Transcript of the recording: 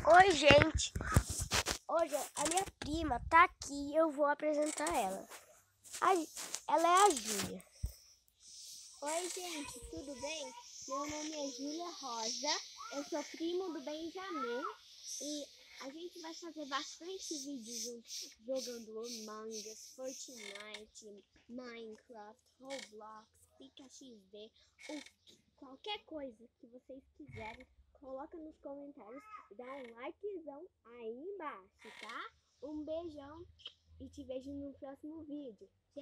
Oi, gente! Hoje a minha prima tá aqui e eu vou apresentar ela. Ela é a Júlia. Oi, gente, tudo bem? Meu nome é Júlia Rosa, eu sou primo do Benjamin e a gente vai fazer bastante vídeos jogando Among Us, Fortnite, Minecraft, Roblox, PikaXD, ou qualquer coisa que vocês quiserem, coloca nos comentários e dá um likezão aí embaixo, tá? Um beijão e te vejo no próximo vídeo.